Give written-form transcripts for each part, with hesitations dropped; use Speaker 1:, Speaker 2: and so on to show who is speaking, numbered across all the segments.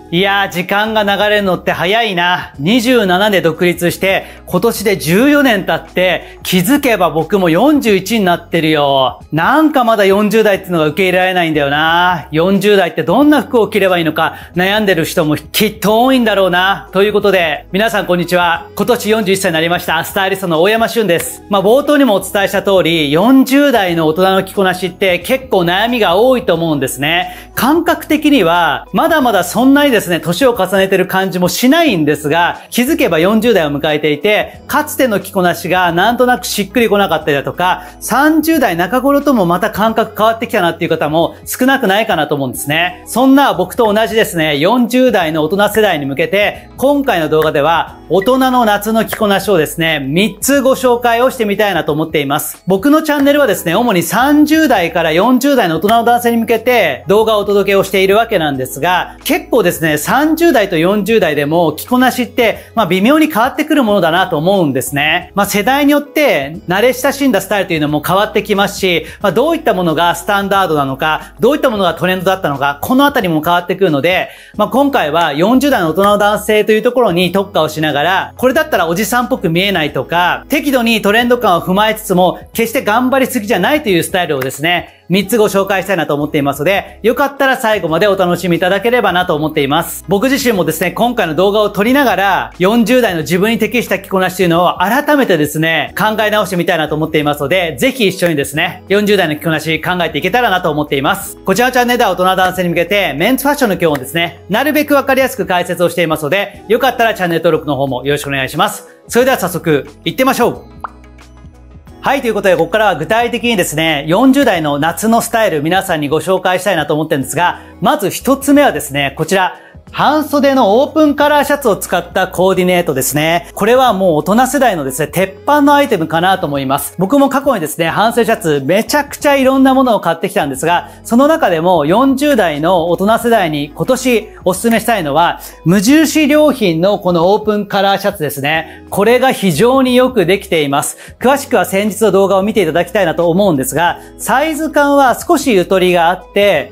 Speaker 1: いやー、時間が流れるのって早いな。27で独立して、今年で14年経って、気づけば僕も41になってるよ。なんかまだ40代ってのが受け入れられないんだよな。40代ってどんな服を着ればいいのか悩んでる人もきっと多いんだろうな。ということで、皆さんこんにちは。今年41歳になりました。スタイリストの大山俊です。冒頭にもお伝えした通り、40代の大人の着こなしって結構悩みが多いと思うんですね。感覚的には、まだまだそんなにですね、年を重ねてる感じもしないんですが、気づけば40代を迎えていて、かつての着こなしがなんとなくしっくりこなかったりだとか、30代中頃ともまた感覚変わってきたなっていう方も少なくないかなと思うんですね。そんな僕と同じですね、40代の大人世代に向けて、今回の動画では、大人の夏の着こなしをですね、3つご紹介をしてみたいなと思っています。僕のチャンネルはですね、主に30代から40代の大人の男性に向けて動画をお届けをしているわけなんですが、結構ですね、30代と40代でも着こなしって、微妙に変わってくるものだなと思うんですね。世代によって慣れ親しんだスタイルというのも変わってきますし、どういったものがスタンダードなのか、どういったものがトレンドだったのか、このあたりも変わってくるので、今回は40代の大人の男性というところに特化をしながら、これだったらおじさんっぽく見えないとか、適度にトレンド感を踏まえつつも、決して頑張りすぎじゃないというスタイルをですね、3つご紹介したいなと思っていますので、よかったら最後までお楽しみいただければなと思っています。僕自身もですね、今回の動画を撮りながら、40代の自分に適した着こなしというのを改めてですね、考え直してみたいなと思っていますので、ぜひ一緒にですね、40代の着こなし考えていけたらなと思っています。こちらのチャンネルでは大人男性に向けて、メンズファッションの基本をですね、なるべくわかりやすく解説をしていますので、よかったらチャンネル登録の方もよろしくお願いします。それでは早速、行ってみましょう。はい、ということで、ここからは具体的にですね、40代の夏のスタイル皆さんにご紹介したいなと思ってるんですが、まず一つ目はですね、こちら、半袖のオープンカラーシャツを使ったコーディネートですね。これはもう大人世代のですね、鉄板のアイテムかなと思います。僕も過去にですね、半袖シャツめちゃくちゃいろんなものを買ってきたんですが、その中でも40代の大人世代に今年お勧めしたいのは、無印良品のこのオープンカラーシャツですね。これが非常によくできています。詳しくは先日の動画を見ていただきたいなと思うんですが、サイズ感は少しゆとりがあって、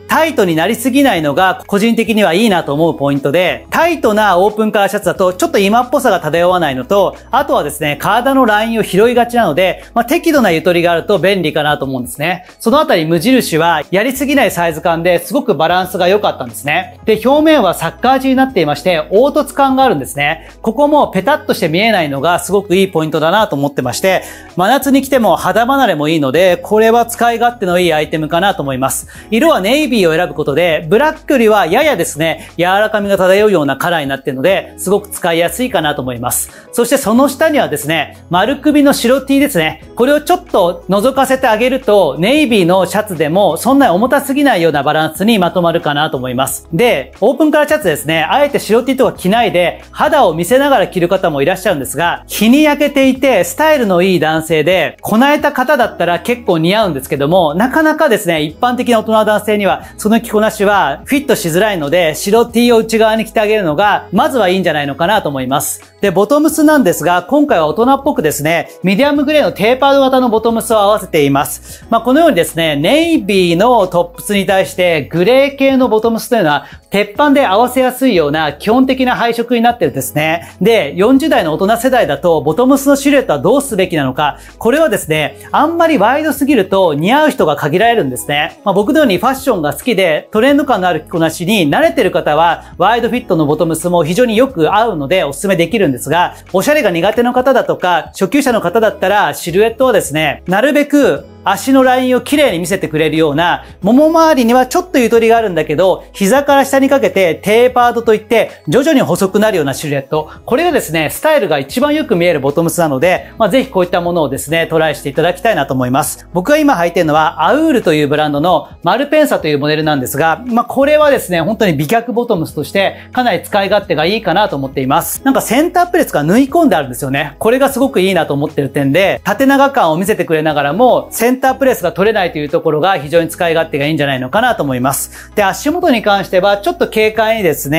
Speaker 1: タイトになりすぎないのが個人的にはいいなと思うポイントで、タイトなオープンカラーシャツだとちょっと今っぽさが漂わないのと、あとはですね、体のラインを拾いがちなので、適度なゆとりがあると便利かなと思うんですね。そのあたり無印はやりすぎないサイズ感ですごくバランスが良かったんですね。で、表面はサッカー地になっていまして、凹凸感があるんですね。ここもペタッとして見えないのがすごくいいポイントだなと思ってまして、真夏に着ても肌離れもいいので、これは使い勝手のいいアイテムかなと思います。色はネイビーを選ぶことで、ブラックよりはややですね、柔らかみが漂うようなカラーになっているので、すごく使いやすいかなと思います。そしてその下にはですね、丸首の白 T ですね。これをちょっと覗かせてあげると、ネイビーのシャツでもそんなに重たすぎないようなバランスにまとまるかなと思います。で、オープンカラーシャツですね、あえて白 T とか着ないで、肌を見せながら着る方もいらっしゃるんですが、日に焼けていて、スタイルのいい男性で、こなえた方だったら結構似合うんですけども、なかなかですね、一般的な大人の男性には、その着こなしはフィットしづらいので、白 T を内側に着てあげるのが、まずはいいんじゃないのかなと思います。で、ボトムスなんですが、今回は大人っぽくですね、ミディアムグレーのテーパード型のボトムスを合わせています。このようにですね、ネイビーのトップスに対して、グレー系のボトムスというのは、鉄板で合わせやすいような基本的な配色になってるんですね。で、40代の大人世代だと、ボトムスのシルエットはどうすべきなのか、これはですね、あんまりワイドすぎると似合う人が限られるんですね。僕のようにファッションが好きで、トレンド感のある着こなしに慣れてる方は、ワイドフィットのボトムスも非常によく合うのでお勧めできるんですが、おしゃれが苦手な方だとか、初級者の方だったら、シルエットはですね、なるべく足のラインを綺麗に見せてくれるような、もも周りにはちょっとゆとりがあるんだけど、膝から下にかけてテーパードといって徐々に細くなるようなシルエット。これがですね、スタイルが一番よく見えるボトムスなので、ぜひこういったものをですね、トライしていただきたいなと思います。僕が今履いているのは、アウールというブランドのマルペンサというモデルなんですが、これはですね、本当に美脚ボトムスとしてかなり使い勝手がいいかなと思っています。なんかセンタープレスが縫い込んであるんですよね。これがすごくいいなと思ってる点で、縦長感を見せてくれながらも、センタープレスが取れないというところが非常に使い勝手がいいんじゃないのかなと思います。で、足元に関してはちょっと軽快にですね、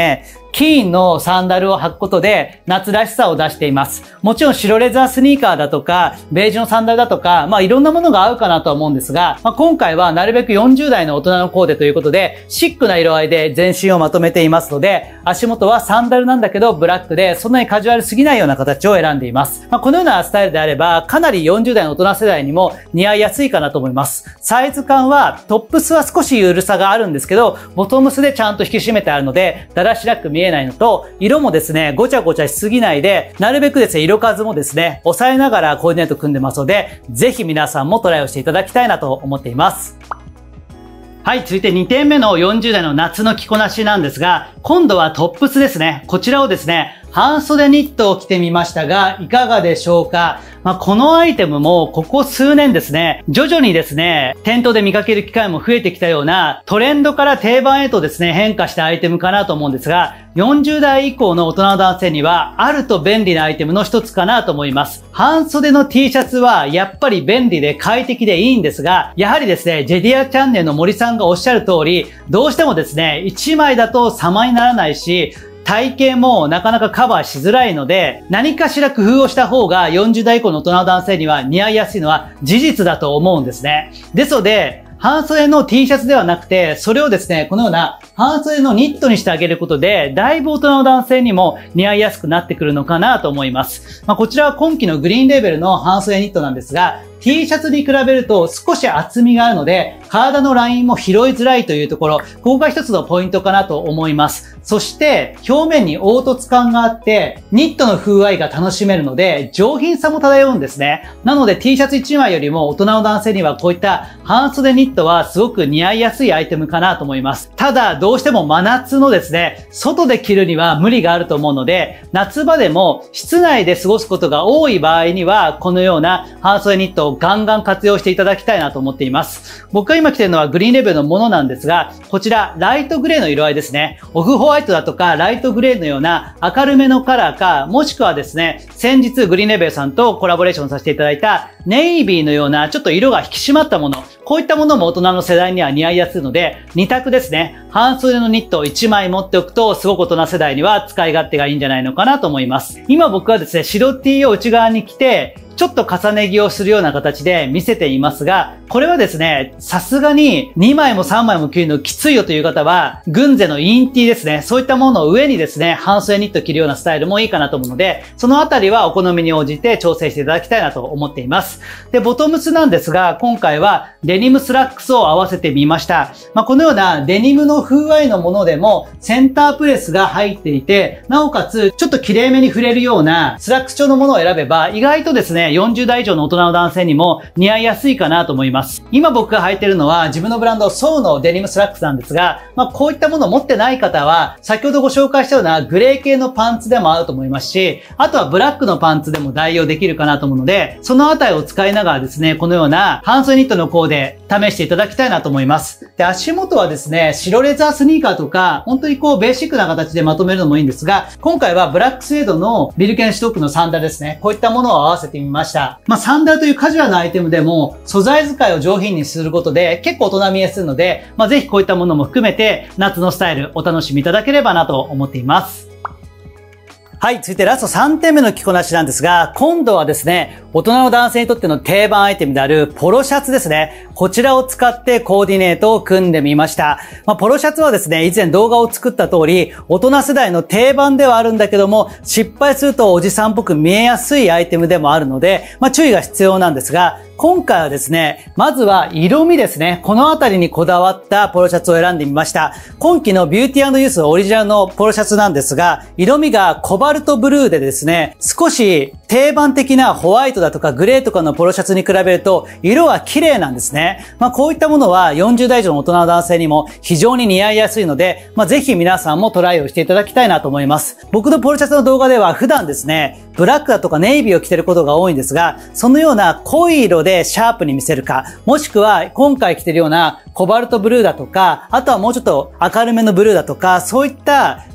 Speaker 1: 金のサンダルを履くことで夏らしさを出しています。もちろん白レザースニーカーだとか、ベージュのサンダルだとか、いろんなものが合うかなとは思うんですが、今回はなるべく40代の大人のコーデということで、シックな色合いで全身をまとめていますので、足元はサンダルなんだけどブラックで、そんなにカジュアルすぎないような形を選んでいます。このようなスタイルであれば、かなり40代の大人世代にも似合いやすいかなと思います。サイズ感は、トップスは少し緩さがあるんですけど、ボトムスでちゃんと引き締めてあるので、だらしなく見えないのと、色もですね、ごちゃごちゃしすぎないで、なるべくですね、色数もですね、抑えながらコーディネート組んでますので、ぜひ皆さんもトライをしていただきたいなと思っています。はい、続いて2点目の40代の夏の着こなしなんですが、今度はトップスですね。こちらをですね、半袖ニットを着てみましたが、いかがでしょうか？このアイテムもここ数年ですね、徐々にですね、店頭で見かける機会も増えてきたようなトレンドから定番へとですね、変化したアイテムかなと思うんですが、40代以降の大人の男性にはあると便利なアイテムの一つかなと思います。半袖の T シャツはやっぱり便利で快適でいいんですが、やはりですね、ジェディアチャンネルの森さんがおっしゃる通り、どうしてもですね、1枚だと様にならないし、体型もなかなかカバーしづらいので、何かしら工夫をした方が40代以降の大人の男性には似合いやすいのは事実だと思うんですね。ですので、半袖の T シャツではなくて、それをですね、このような半袖のニットにしてあげることで、だいぶ大人の男性にも似合いやすくなってくるのかなと思います。こちらは今期のグリーンレーベルの半袖ニットなんですが、T シャツに比べると少し厚みがあるので、体のラインも拾いづらいというところ、ここが一つのポイントかなと思います。そして、表面に凹凸感があって、ニットの風合いが楽しめるので、上品さも漂うんですね。なので T シャツ1枚よりも大人の男性にはこういった半袖ニットはすごく似合いやすいアイテムかなと思います。ただ、どうしても真夏のですね、外で着るには無理があると思うので、夏場でも室内で過ごすことが多い場合には、このような半袖ニットをガンガン活用していただきたいなと思っています。僕が今着ているのはグリーンレベルのものなんですが、こちらライトグレーの色合いですね。オフホワイトだとかライトグレーのような明るめのカラーか、もしくはですね、先日グリーンレベルさんとコラボレーションさせていただいたネイビーのようなちょっと色が引き締まったもの、こういったものも大人の世代には似合いやすいので、2択ですね。半袖のニットを1枚持っておくと、すごく大人世代には使い勝手がいいんじゃないのかなと思います。今僕はですね、白 T を内側に着て、ちょっと重ね着をするような形で見せていますが、これはですね、さすがに2枚も3枚も着るのきついよという方は、軍勢のインティですね、そういったものを上にですね、半袖ニット着るようなスタイルもいいかなと思うので、そのあたりはお好みに応じて調整していただきたいなと思っています。で、ボトムスなんですが、今回はデニムスラックスを合わせてみました。このようなデニムの風合いのものでも、センタープレスが入っていて、なおかつちょっと綺麗めに触れるようなスラックス調のものを選べば、意外とですね、40代以上の大人の男性にも似合いやすいかなと思います。今僕が履いているのは自分のブランドソウのデニムスラックスなんですが、こういったものを持ってない方は、先ほどご紹介したようなグレー系のパンツでも合うと思いますし、あとはブラックのパンツでも代用できるかなと思うので、そのあたりを使いながらですね、このような半袖ニットのコーデ試していただきたいなと思います。で、足元はですね、白レザースニーカーとか、本当にベーシックな形でまとめるのもいいんですが、今回はブラックスウェードのビルケンシュトックのサンダルですね。こういったものを合わせてみました。サンダルというカジュアルなアイテムでも素材使いを上品にすることで結構大人見えするので、ぜひこういったものも含めて夏のスタイルお楽しみいただければなと思っています。はい、続いてラスト3点目の着こなしなんですが、今度はですね、大人の男性にとっての定番アイテムであるポロシャツですね。こちらを使ってコーディネートを組んでみました。ポロシャツはですね、以前動画を作った通り、大人世代の定番ではあるんだけども、失敗するとおじさんっぽく見えやすいアイテムでもあるので、注意が必要なんですが、今回はですね、まずは色味ですね。このあたりにこだわったポロシャツを選んでみました。今期のビューティー&ユースオリジナルのポロシャツなんですが、色味がコバルトブルーでですね、少し定番的なホワイトだとかグレーとかのポロシャツに比べると色が綺麗なんですね。こういったものは40代以上の大人の男性にも非常に似合いやすいので、ぜひ皆さんもトライをしていただきたいなと思います。僕のポロシャツの動画では普段ですね、ブラックだとかネイビーを着てることが多いんですが、そのような濃い色でシャープに見せるか、もしくは今回着てるようなコバルトブルーだとか、あとはもうちょっと明るめのブルーだとか、そういった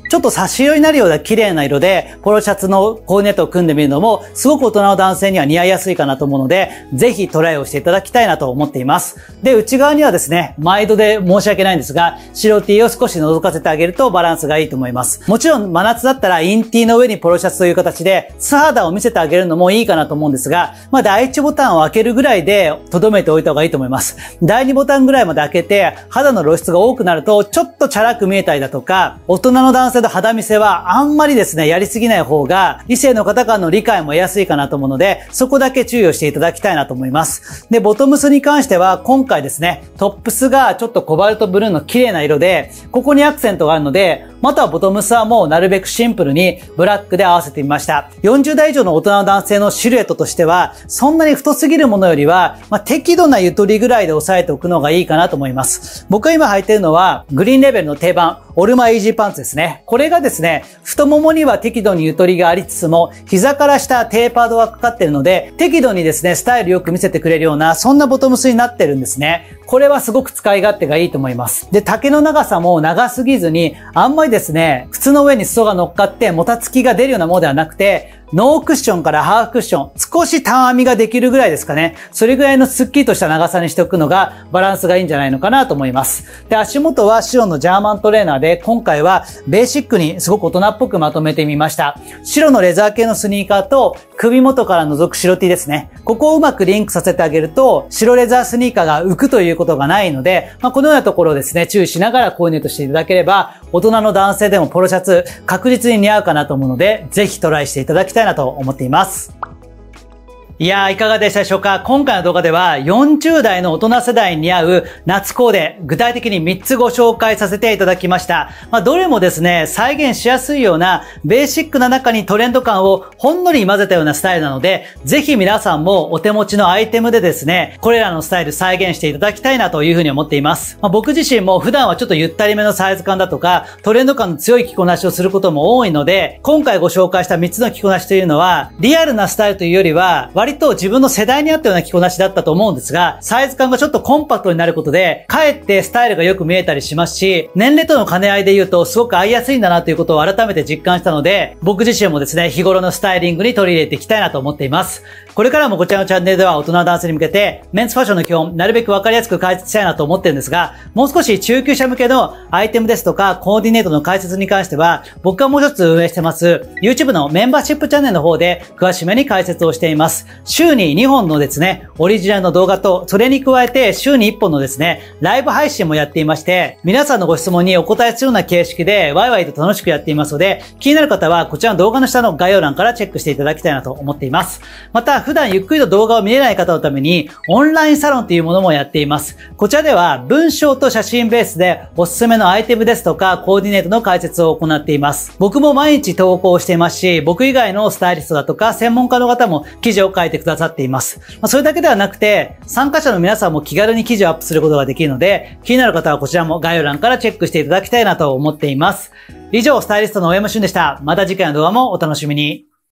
Speaker 1: ちょっと差し色になるような綺麗な色で、ポロシャツのコーディネートを組んでみるのも、すごく大人の男性には似合いやすいかなと思うので、ぜひトライをしていただきたいなと思っています。で、内側にはですね、毎度で申し訳ないんですが、白 T を少し覗かせてあげるとバランスがいいと思います。もちろん真夏だったらイン T の上にポロシャツという形で、素肌を見せてあげるのもいいかなと思うんですが、第1ボタンを開けるぐらいで留めておいた方がいいと思います。第2ボタンぐらいまで開けて、肌の露出が多くなると、ちょっとチャラく見えたりだとか、大人の男性の肌見せはあんまりですね、やりすぎない方が、異性の方からの理解も得やすいかなと思うので、そこだけ注意をしていただきたいなと思います。で、ボトムスに関しては、今回ですね、トップスがちょっとコバルトブルーの綺麗な色で、ここにアクセントがあるので、またはボトムスはもうなるべくシンプルにブラックで合わせてみました。40代以上の大人の男性のシルエットとしては、そんなに太すぎるものよりは、適度なゆとりぐらいで押さえておくのがいいかなと思います。僕が今履いているのは、グリーンレベルの定番、オルマイージーパンツですね。これがですね、太ももには適度にゆとりがありつつも、膝から下テーパードがかかっているので、適度にですね、スタイルよく見せてくれるような、そんなボトムスになってるんですね。これはすごく使い勝手がいいと思います。で、丈の長さも長すぎずに、あんまりですね、靴の上に裾が乗っかってもたつきが出るようなものではなくて、ノークッションからハーフクッション、少し単編みができるぐらいですかね。それぐらいのスッキリとした長さにしておくのがバランスがいいんじゃないのかなと思います。で、足元は白のジャーマントレーナーで、今回はベーシックにすごく大人っぽくまとめてみました。白のレザー系のスニーカーと首元から覗く白 T ですね。ここをうまくリンクさせてあげると、白レザースニーカーが浮くということがないので、このようなところをですね、注意しながらコーディネートしていただければ、大人の男性でもポロシャツ確実に似合うかなと思うので、ぜひトライしていただきたいなと思っています。いやー、いかがでしたでしょうか？今回の動画では40代の大人世代に似合う夏コーデ、具体的に3つご紹介させていただきました。どれもですね、再現しやすいようなベーシックな中にトレンド感をほんのり混ぜたようなスタイルなので、ぜひ皆さんもお手持ちのアイテムでですね、これらのスタイル再現していただきたいなというふうに思っています。僕自身も普段はちょっとゆったりめのサイズ感だとか、トレンド感の強い着こなしをすることも多いので、今回ご紹介した3つの着こなしというのは、リアルなスタイルというよりは、割と自分の世代に合ったような着こなしだったと思うんですが、サイズ感がちょっとコンパクトになることで、かえってスタイルがよく見えたりしますし、年齢との兼ね合いで言うとすごく合いやすいんだなということを改めて実感したので、僕自身もですね、日頃のスタイリングに取り入れていきたいなと思っています。これからもこちらのチャンネルでは大人男性に向けて、メンズファッションの基本、なるべくわかりやすく解説したいなと思ってるんですが、もう少し中級者向けのアイテムですとか、コーディネートの解説に関しては、僕がもう一つ運営してます、YouTube のメンバーシップチャンネルの方で詳しめに解説をしています。週に2本のですね、オリジナルの動画と、それに加えて週に1本のですね、ライブ配信もやっていまして、皆さんのご質問にお答えするような形式で、ワイワイと楽しくやっていますので、気になる方はこちらの動画の下の概要欄からチェックしていただきたいなと思っています。また、普段ゆっくりと動画を見れない方のために、オンラインサロンというものもやっています。こちらでは、文章と写真ベースでおすすめのアイテムですとか、コーディネートの解説を行っています。僕も毎日投稿していますし、僕以外のスタイリストだとか、専門家の方も記事を書いてくださっています。それだけではなくて、参加者の皆さんも気軽に記事をアップすることができるので、気になる方はこちらも概要欄からチェックしていただきたいなと思っています。以上、スタイリストの大山俊でした。また次回の動画もお楽しみに。